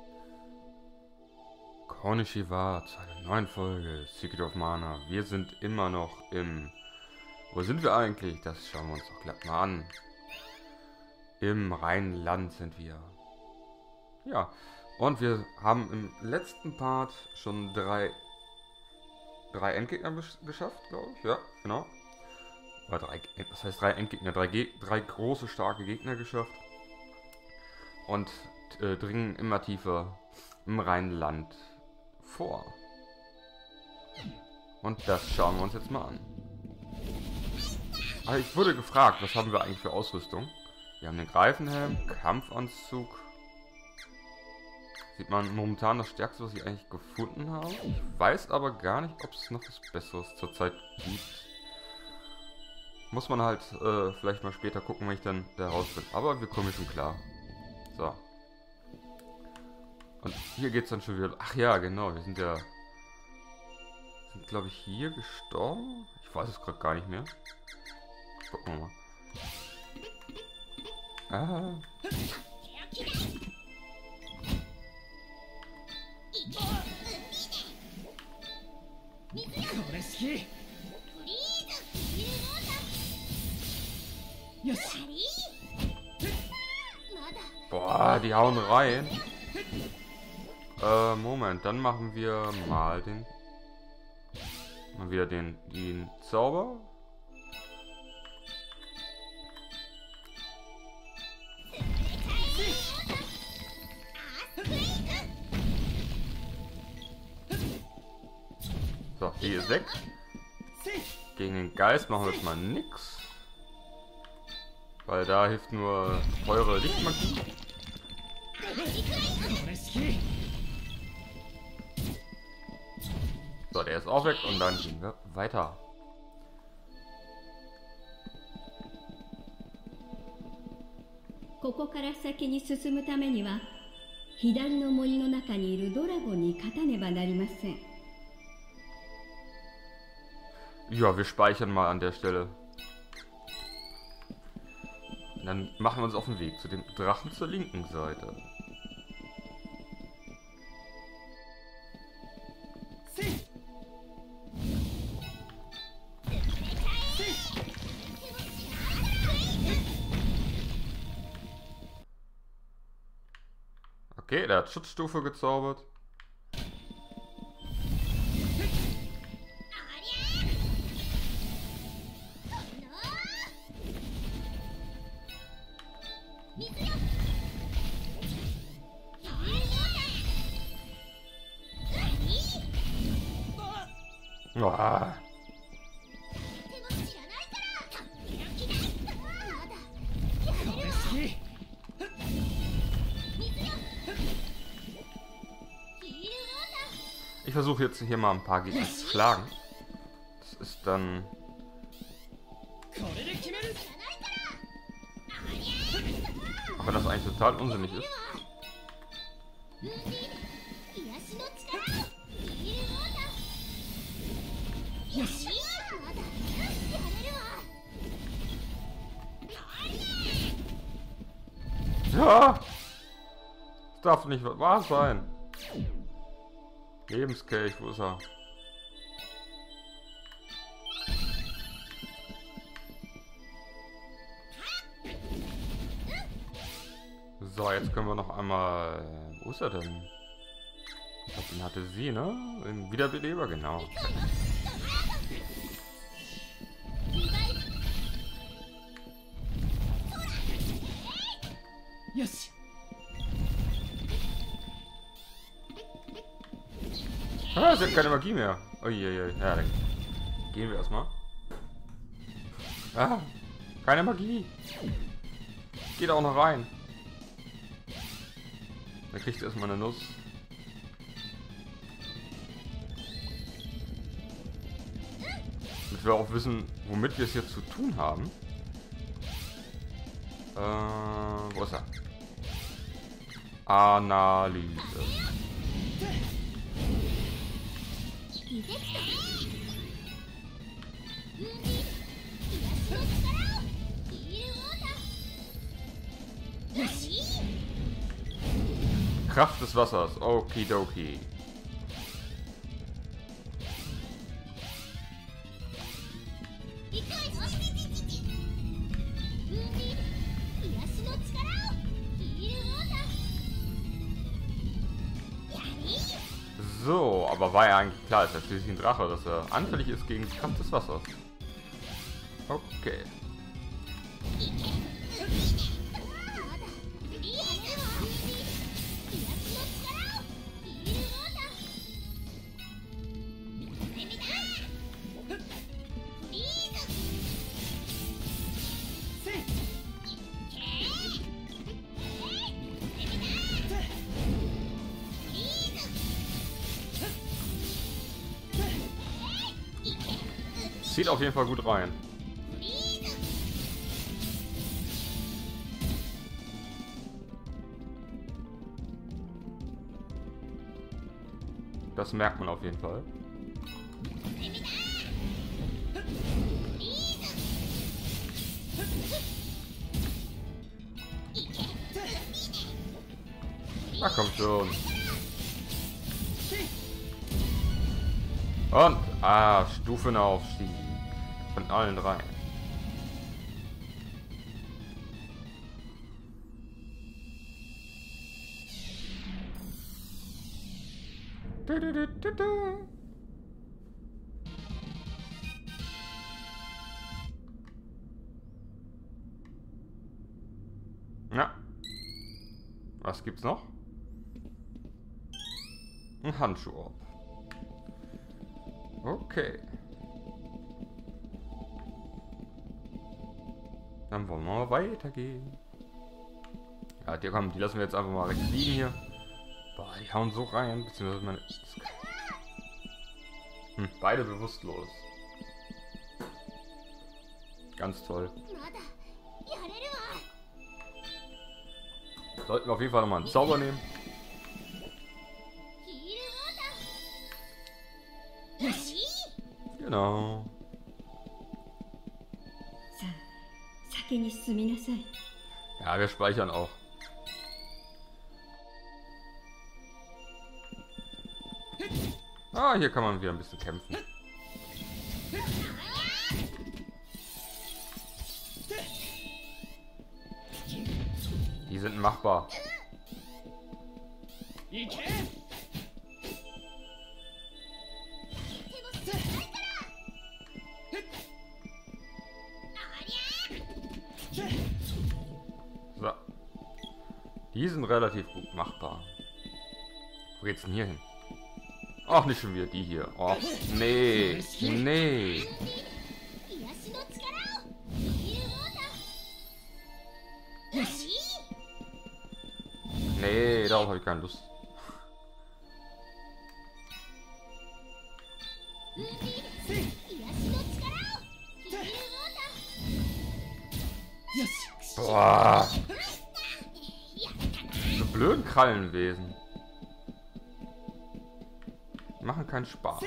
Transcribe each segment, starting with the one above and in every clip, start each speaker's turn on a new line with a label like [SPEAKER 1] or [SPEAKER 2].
[SPEAKER 1] Konnichiwa zu einer neuen Folge Secret of Mana. Wir sind immer noch im... Wo sind wir eigentlich? Das schauen wir uns doch gleich mal an. Im Rheinland sind wir. Ja, und wir haben im letzten Part schon drei Endgegner geschafft, glaube ich. Ja, genau. Oder das heißt drei Endgegner, drei große, starke Gegner geschafft. Und dringen immer tiefer im Rheinland vor. Und das schauen wir uns jetzt mal an. Aber ich wurde gefragt, was haben wir eigentlich für Ausrüstung? Wir haben den Greifenhelm, Kampfanzug. Sieht man momentan das Stärkste, was ich eigentlich gefunden habe. Ich weiß aber gar nicht, ob es noch was Besseres zurzeit gibt. Muss man halt vielleicht mal später gucken, wenn ich dann da raus bin. Aber wir kommen schon klar. So. Und hier geht es dann schon wieder... Ach ja, genau, wir sind ja... Sind, glaube ich, hier gestorben? Ich weiß es gerade gar nicht mehr. Gucken wir mal. Ah. Boah, die hauen rein. Moment, dann machen wir mal den... Mal wieder den Zauber. So, die ist weg. Gegen den Geist machen wir jetzt mal nix. Weil da hilft nur eure Lichtmagie. So, der ist auch weg und dann gehen wir weiter. Ja, wir speichern mal an der Stelle. Und dann machen wir uns auf den Weg zu dem Drachen zur linken Seite. Okay, der hat Schutzstufe gezaubert. Oh. Ich versuche jetzt hier mal ein paar Gegner zu schlagen. Das ist dann... Aber das eigentlich total unsinnig ist. Ja! Das darf nicht wahr sein. Lebenskelch, wo ist er? So, jetzt können wir noch einmal... Wo ist er denn? Ich glaube, den hatte sie, ne? Den Wiederbeleber, genau.
[SPEAKER 2] Yes.
[SPEAKER 1] Ah, sie hat keine Magie mehr. Uiuiui. Ja, dann gehen wir erstmal. Ah, keine Magie. Geht auch noch rein. Dann kriegt sie erstmal eine Nuss. Damit wir auch wissen, womit wir es jetzt zu tun haben. Wo ist er? Analyse. Kraft des Wassers. Okidoki. So, aber war ja eigentlich klar, ist ja schließlich ein Drache, dass er anfällig ist gegen die Kraft des Wassers. Okay. Zieht auf jeden Fall gut rein. Das merkt man auf jeden Fall. Na komm schon. Und, Stufenaufstieg. Von allen drei. Ja. Was gibt's noch? Ein Handschuh. Okay. Dann wollen wir mal weitergehen. Ja, die lassen wir jetzt einfach mal rechts liegen hier. Boah, die hauen so rein, beziehungsweise meine... beide bewusstlos. Ganz toll. Sollten wir auf jeden Fall nochmal einen Zauber nehmen. Genau. Ja, wir speichern auch. Ah, hier kann man wieder ein bisschen kämpfen. Die sind machbar. So. Die sind relativ gut machbar. Wo geht's denn hier hin? Ach, nicht schon wieder die hier. Oh, nee. Nee. Nee, darauf habe ich keine Lust. Boah. So blöden Krallenwesen. Machen keinen Spaß.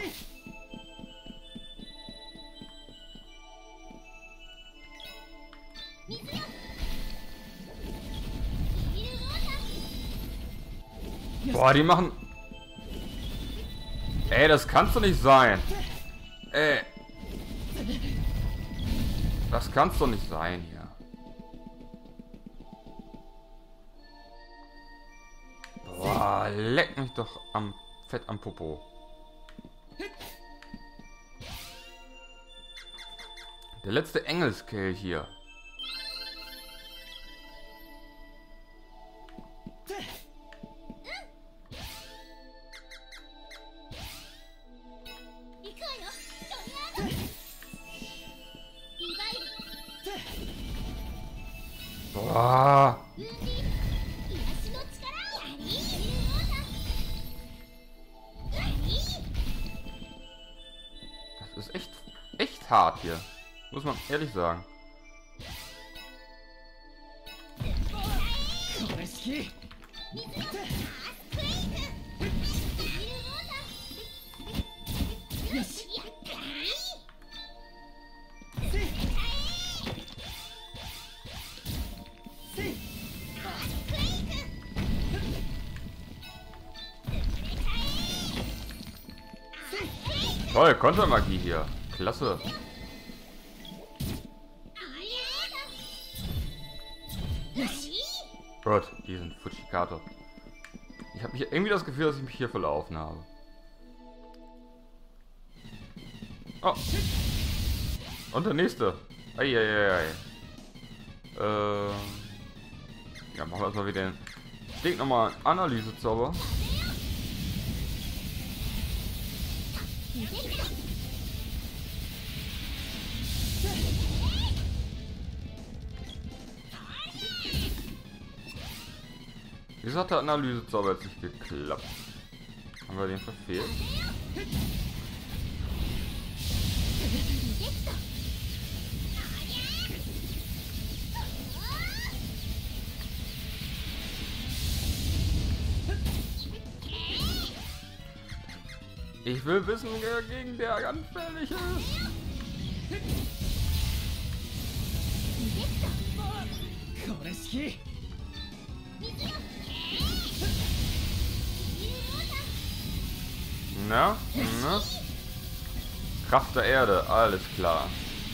[SPEAKER 1] Boah, die machen... Ey, das kann's doch nicht sein. Ey. Das kann's doch nicht sein hier. Boah, leck mich doch am Fett am Popo. Der letzte Engelskelch hier. Boah. Das ist echt hart hier. Muss man ehrlich sagen. Toll, Kontermagie hier. Klasse. Gott, diesen Fujikato. Ich habe hier irgendwie das Gefühl, dass ich mich hier verlaufen habe. Oh. Und der nächste. Eieiei. Ja, machen wir erstmal wieder den. Ich denke nochmal Analysezauber. Wieso hat der Analysezauber jetzt nicht geklappt? Haben wir den verfehlt? Ich will wissen, wer gegen der anfällig ist. Na? Na? Kraft der Erde, alles klar.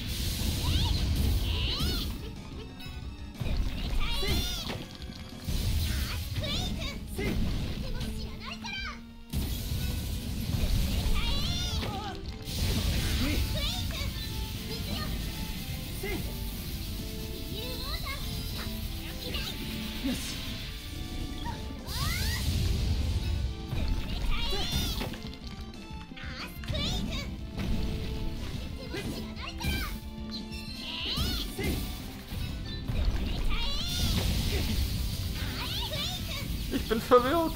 [SPEAKER 1] Ich bin verwirrt.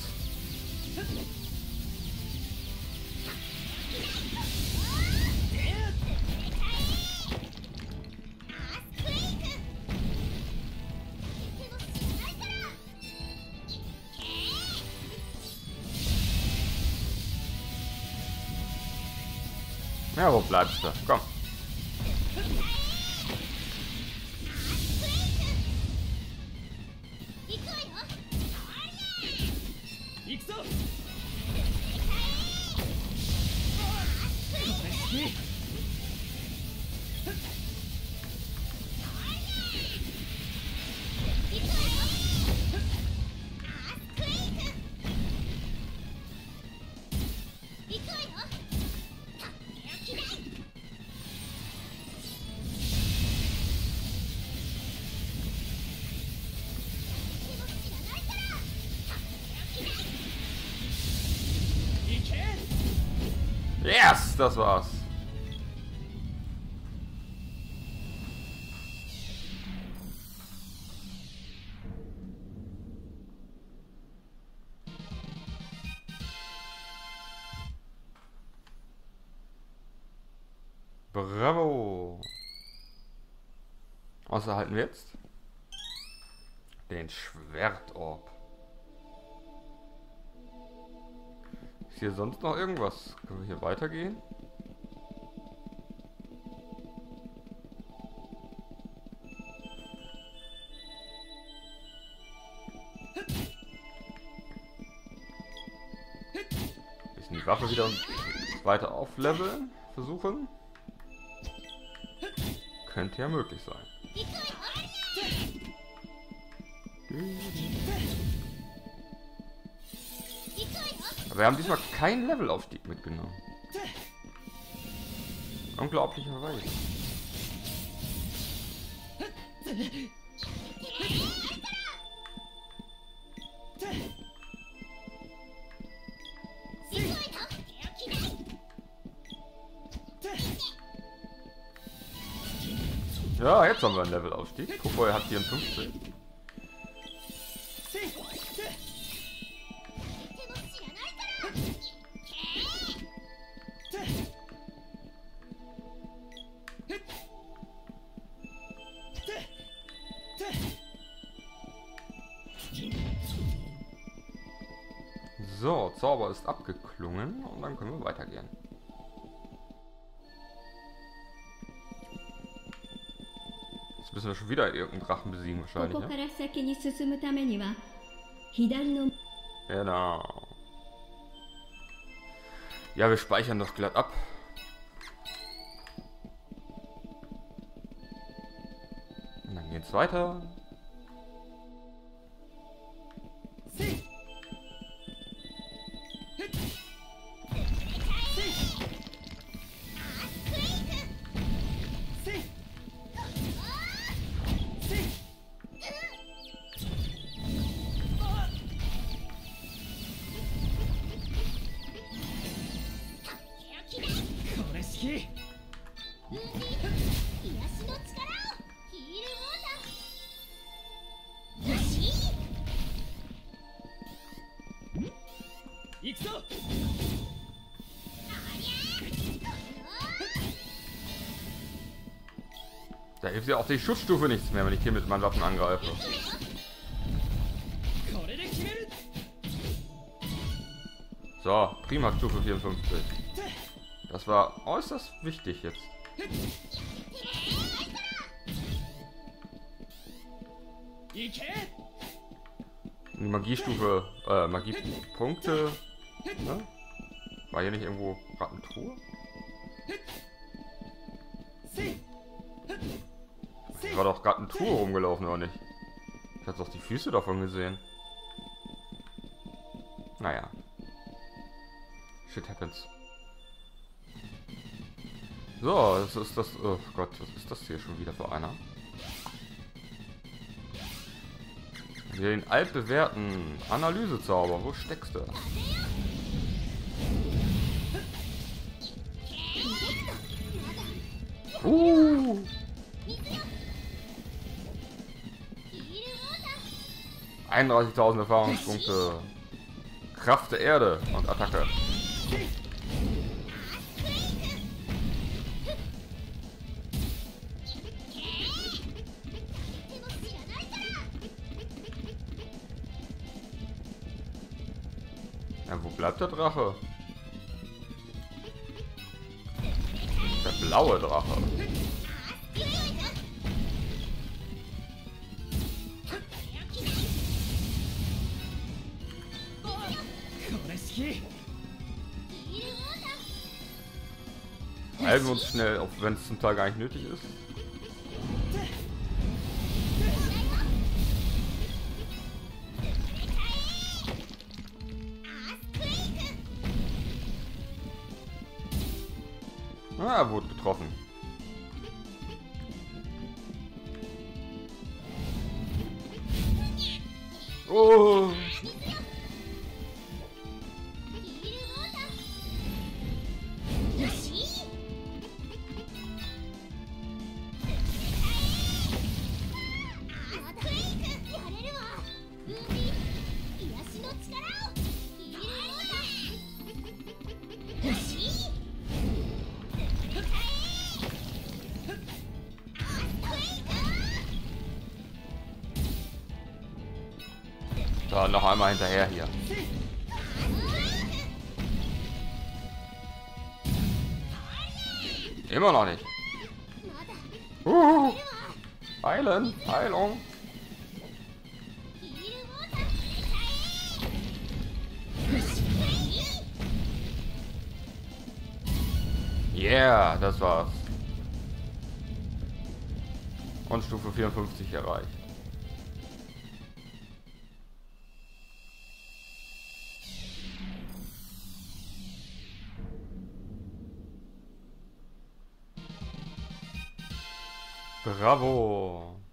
[SPEAKER 1] Ja, wo bleibst du? Komm. Yes, das war's. Bravo. Was erhalten wir jetzt? Den Schwertorb. Ist hier sonst noch irgendwas? Können wir hier weitergehen? Bisschen die Waffe wieder weiter aufleveln. Versuchen. Könnte ja möglich sein. Aber wir haben diesmal keinen Levelaufstieg mitgenommen. Unglaublicherweise. Ja, jetzt haben wir einen Levelaufstieg. Guck mal, er hat 54. So, Zauber ist abgeklungen und dann können wir weitergehen. Jetzt müssen wir schon wieder irgendeinen Drachen besiegen wahrscheinlich, ne? Genau. Ja, wir speichern doch glatt ab. geht's weiter. Da hilft ja auch die Schutzstufe nichts mehr, wenn ich hier mit meinen Waffen angreife. So, prima Stufe 54. Das war äußerst wichtig jetzt. Die Magiestufe, Magiepunkte. Ne? War hier nicht irgendwo Rattentruhe? War doch gerade ein Truhe rumgelaufen, oder nicht? Ich hatte doch die Füße davon gesehen. Naja. Shit happens. So, das ist das... Oh Gott, was ist das hier schon wieder für einer? Wir den altbewährten Analysezauber. Wo steckst du? Uh! 31.000 Erfahrungspunkte. Kraft der Erde und Attacke. Ja, wo bleibt der Drache? Der blaue Drache. Halten wir uns schnell, auch wenn es zum Teil gar nicht nötig ist. Ah, er wurde getroffen. Oh! So, noch einmal hinterher hier. Immer noch nicht. Heilen, Heilung. Yeah, das war's. Und Stufe 54 erreicht. Bravo!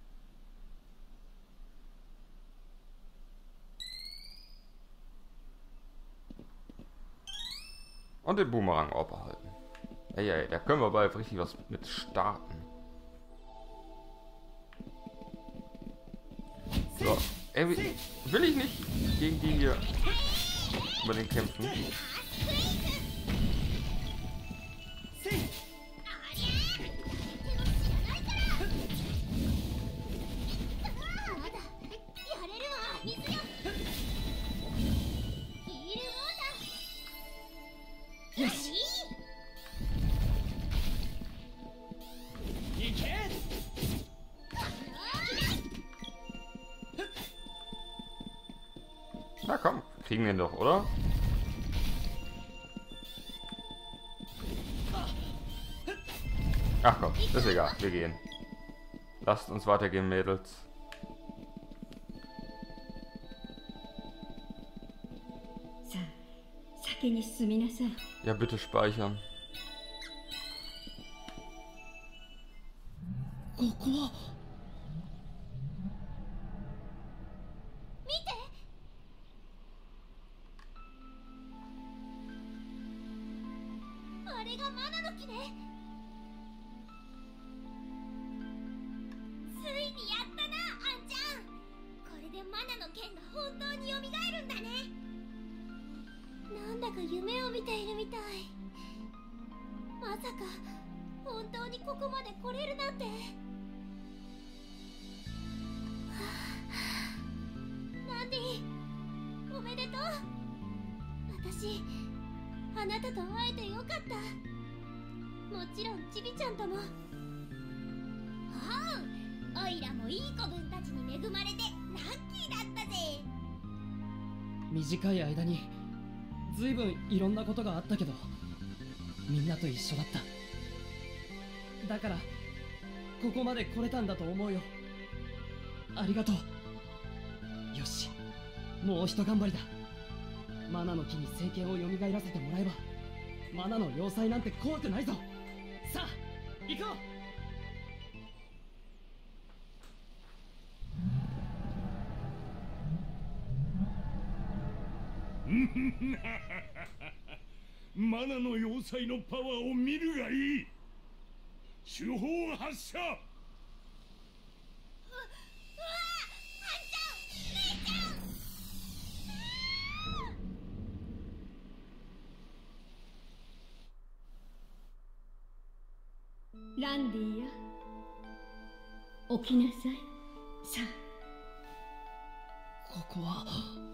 [SPEAKER 1] Und den Boomerang auch behalten. Ey, da können wir bald richtig was mit starten. So, ey, will ich nicht gegen die hier über den kämpfen. Na komm, kriegen wir ihn doch, oder? Ach komm, ist egal, wir gehen. Lasst uns weitergehen, Mädels. Ja, bitte speichern.
[SPEAKER 2] あなたと会えてよかった。もちろんちびちゃんとも。おいらもいい子分たちに恵まれてラッキーだったぜ。
[SPEAKER 3] 短い間にずいぶんいろんなことがあったけど、みんなと一緒だった。だからここまで来れたんだと思うよ。ありがとう。よし、もうひと頑張りだ。マナの木に聖剣を蘇らせてもらえば、マナの要塞なんて怖くないぞ。さあ行こ
[SPEAKER 4] う。マナの要塞のパワーを見るがいい。手法発射。
[SPEAKER 2] ランディや、起きなさい。さ
[SPEAKER 3] あ。ここは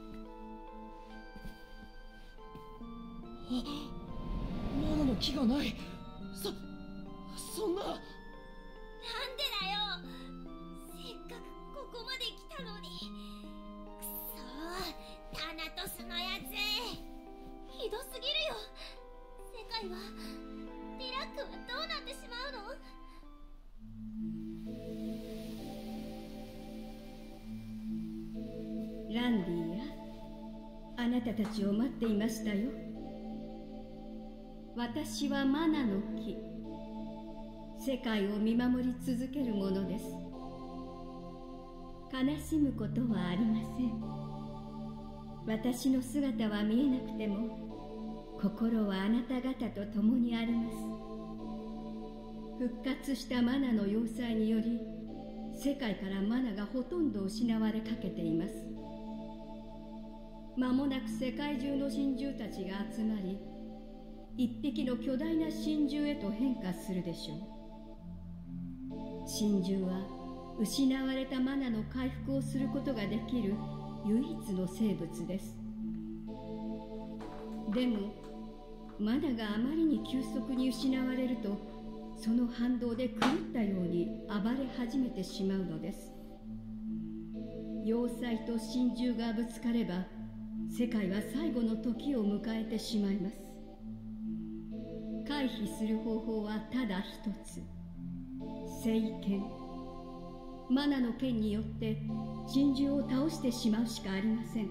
[SPEAKER 3] マナの木がない。そんな。
[SPEAKER 2] なんでだよ。せっかくここまで来たのに。くそー、タナトスのやつひどすぎるよ。世界はディラックはどうなってしまうの？ランディや、あなたたちを待っていましたよ。私はマナの木、世界を見守り続けるものです。悲しむことはありません。私の姿は見えなくても、心はあなた方と共にあります。復活したマナの要塞により、世界からマナがほとんど失われかけています。間もなく世界中の神獣たちが集まり、一匹の巨大な神獣へと変化するでしょう。神獣は失われたマナの回復をすることができる唯一の生物です。でもマナがあまりに急速に失われると、その反動で狂ったように暴れ始めてしまうのです。要塞と神獣がぶつかれば、世界は最後の時を迎えてしまいます。回避する方法はただ一つ、聖剣。マナの剣によって神獣を倒してしまうしかありません。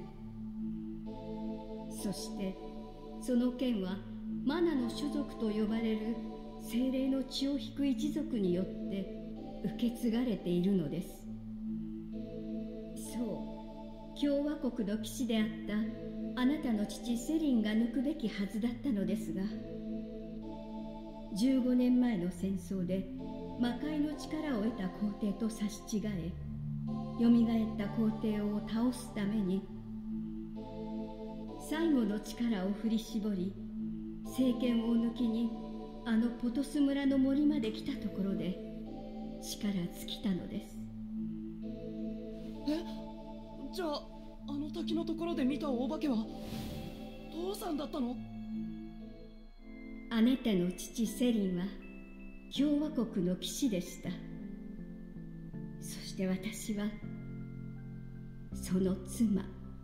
[SPEAKER 2] そしてその剣はマナの種族と呼ばれる精霊の血を引く一族によって受け継がれているのです。そう、共和国の騎士であったあなたの父セリンが抜くべきはずだったのですが、15年前の戦争で魔界の力を得た皇帝と差し違え、よみがえった皇帝を倒すために最後の力を振り絞り、聖剣を抜きにあのポトス村の森まで来たところで力尽きたのです。
[SPEAKER 3] じゃああの滝のところで見たお化けは父さんだったの？
[SPEAKER 2] あなたの父セリンは共和国の騎士でした。そして私はその妻、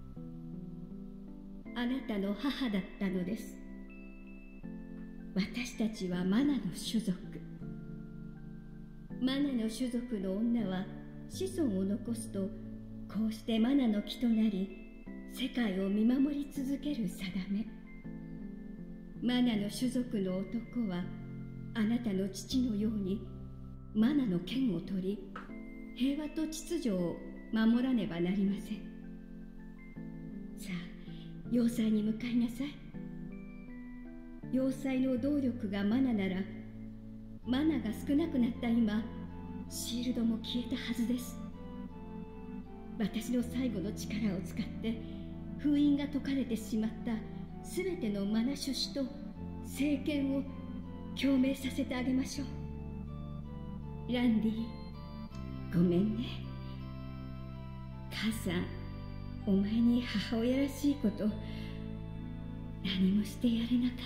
[SPEAKER 2] あなたの母だったのです。私たちはマナの種族。 マナの種族の女は子孫を残すと、こうしてマナの木となり、世界を見守り続ける定め。マナの種族の男はあなたの父のようにマナの剣を取り、平和と秩序を守らねばなりません。さあ、要塞に向かいなさい。要塞の動力がマナなら、マナが少なくなった今、シールドも消えたはずです。私の最後の力を使って封印が解かれてしまったすべてのマナ種子と聖剣を共鳴させてあげましょう。ランディ、ごめんね。母さん、お前に母親らしいこと何もしてやれなかった。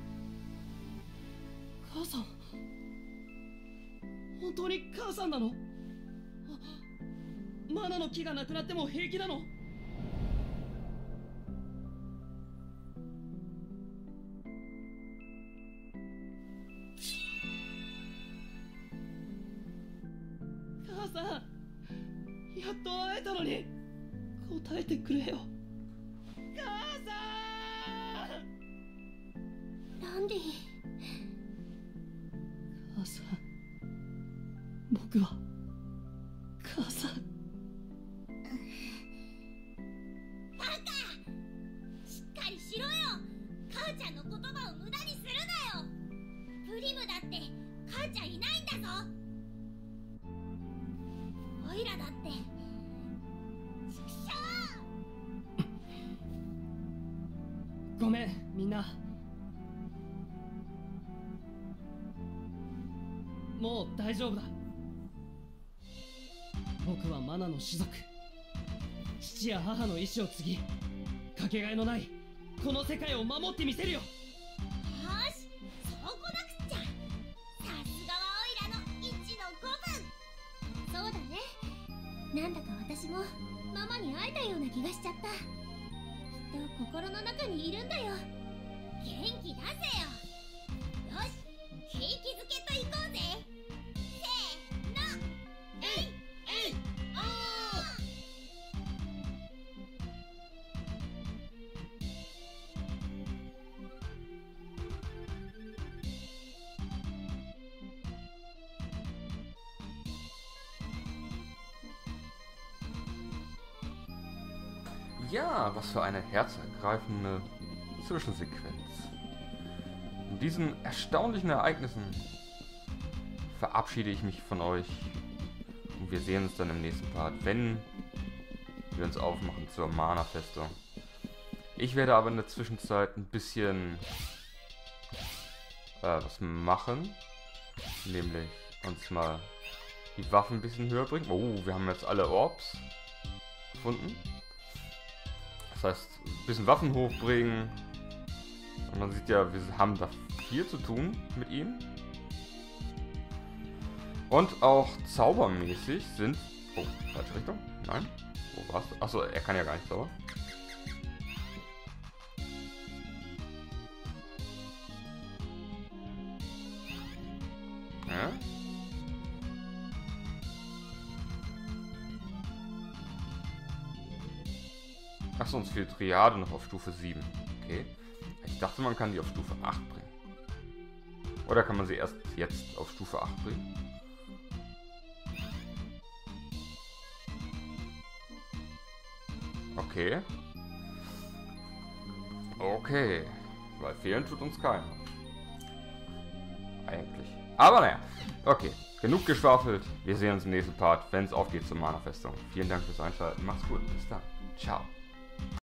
[SPEAKER 3] 母さん、本当に母さんなの？マナの木がなくなっても平気なの？母さん、やっと会えたのに答えてくれよ。母さん！
[SPEAKER 5] ランディ。
[SPEAKER 3] 母さん、僕は母さん。
[SPEAKER 5] バカ！しっかりしろよ。母ちゃんの言葉を無駄にするなよ。プリムだって母ちゃんいないんだぞ。オイラだってちくしょう。
[SPEAKER 3] ごめん、みんな。もう大丈夫だ。僕はマナの種族。父や母の意志を継ぎ、かけがえのないこの世界を守ってみせるよ。
[SPEAKER 5] よし、そうこなくっちゃ。さすがはオイラの1の5分。そうだね。なんだか私もママに会えたような気がしちゃった。きっと心の中にいるんだよ。元気出せよ。よし、景気づけといこうぜ。せーの、えいえいおー。
[SPEAKER 1] Ja, was für eine herzergreifende Zwischensequenz. In diesen erstaunlichen Ereignissen verabschiede ich mich von euch und wir sehen uns dann im nächsten Part, wenn wir uns aufmachen zur Mana-Festung. Ich werde aber in der Zwischenzeit ein bisschen was machen, nämlich uns mal die Waffen ein bisschen höher bringen. Oh, wir haben jetzt alle Orbs gefunden. Das heißt, ein bisschen Waffen hochbringen. Und man sieht ja, wir haben da viel zu tun mit ihm. Und auch zaubermäßig sind... Oh, falsche Richtung? Nein? Wo warst du? Achso, er kann ja gar nicht zaubern. Ja? Achso, uns fehlt Triade noch auf Stufe 7. Okay. Ich dachte, man kann die auf Stufe 8 bringen. Oder kann man sie erst jetzt auf Stufe 8 bringen? Okay. Okay. Weil fehlen tut uns keiner. Eigentlich. Aber naja. Okay. Genug geschwafelt. Wir sehen uns im nächsten Part, wenn es aufgeht zur Mana-Festung. Vielen Dank fürs Einschalten. Macht's gut. Bis dann. Ciao.